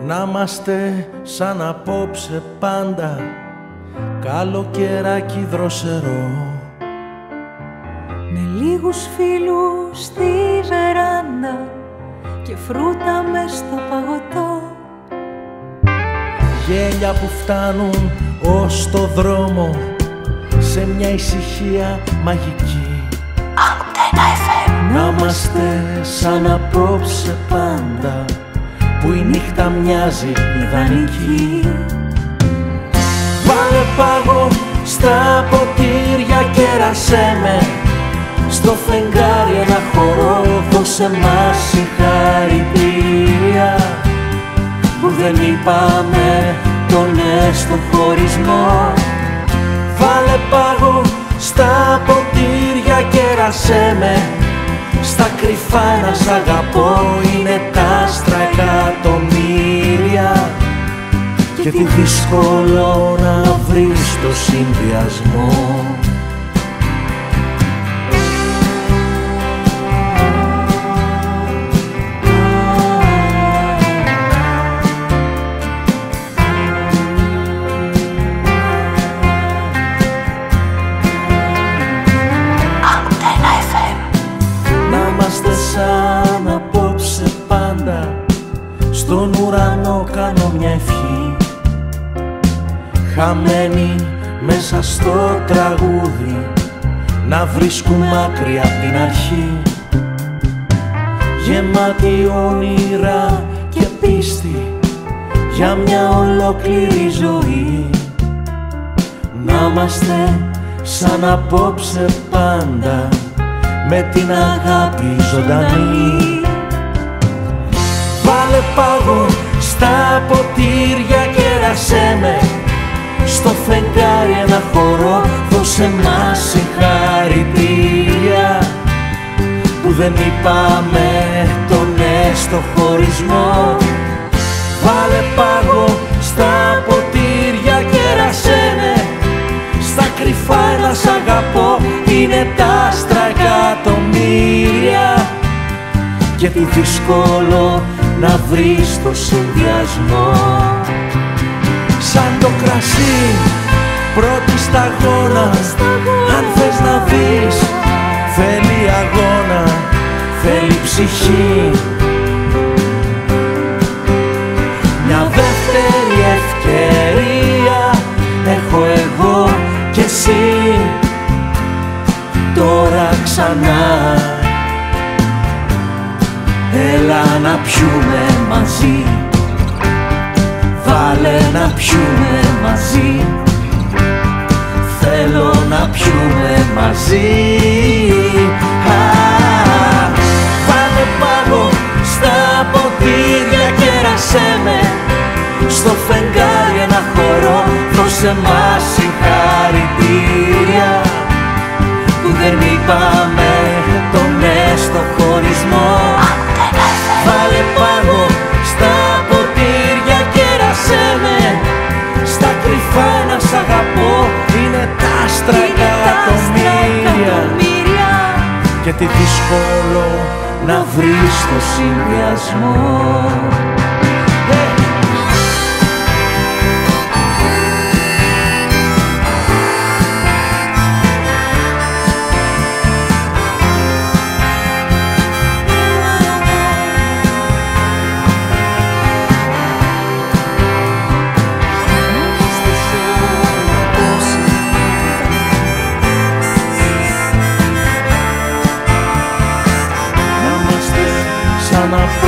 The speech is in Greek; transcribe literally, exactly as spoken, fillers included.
Να είμαστε σαν απόψε πάντα, καλοκαιράκι δροσερό, με λίγους φίλους στη βεράντα και φρούτα μες στο παγωτό. Γέλια που φτάνουν ως το δρόμο, σε μια ησυχία μαγική. Αντένα εφ εμ. Να είμαστε σαν απόψε πάντα, που η νύχτα μοιάζει ιδανική. Βάλε πάγο στα ποτήρια, κέρασέ με στο φεγγάρι ένα χορό. Δώσε μας συγχαρητήρια που δεν είπαμε τον ναι στο χωρισμό. Βάλε πάγο στα ποτήρια, κέρασέ με στα κρυφά να σ' αγαπώ. Είναι τ' άστρα εκατομμύρια και τι δύσκολο να βρεις το συνδυασμό. Σαν απόψε πάντα, στον ουρανό κάνω μια ευχή, χαμένη μέσα στο τραγούδι, να βρίσκουμε άκρη απ' την αρχή. Γεμάτη όνειρα και πίστη για μια ολόκληρη ζωή. Να είμαστε σαν απόψε πάντα, με την αγάπη ζωντανή. Βάλε πάγο στα ποτήρια, κέρασέ με στο φεγγάρι ένα χορό. Δώσε μας συγχαρητήρια που δεν είπαμε το ναι στο χωρισμό. Βάλε πάγο στα ποτήρια, κέρασέ με στα κρυφά να σ' αγαπώ. Είναι τ' άστρα εκατομμύρια και τι δύσκολο να βρεις το συνδυασμό. Σαν το κρασί πρώτη σταγόνα, αν θες να δεις θέλει αγώνα, θέλει ψυχή. Μια δεύτερη ευκαιρία έχω εγώ κι εσύ τώρα ξανά. Έλα να πιούμε μαζί, βάλε να πιούμε μαζί. Θέλω να πιούμε μαζί. Α, βάλε πάγο στα ποτήρια, κέρασέ με στο φεγγάρι ένα χορό. Δώσε μας συγχαρητήρια που δεν είπαμε το ναι στο χωρισμό. Βάλε πάγο στα ποτήρια, κέρασέ με στα κρυφά να σ' αγαπώ. Είναι τ' άστρα εκατομμύρια και τι δύσκολο να βρεις το συνδυασμό. Σαν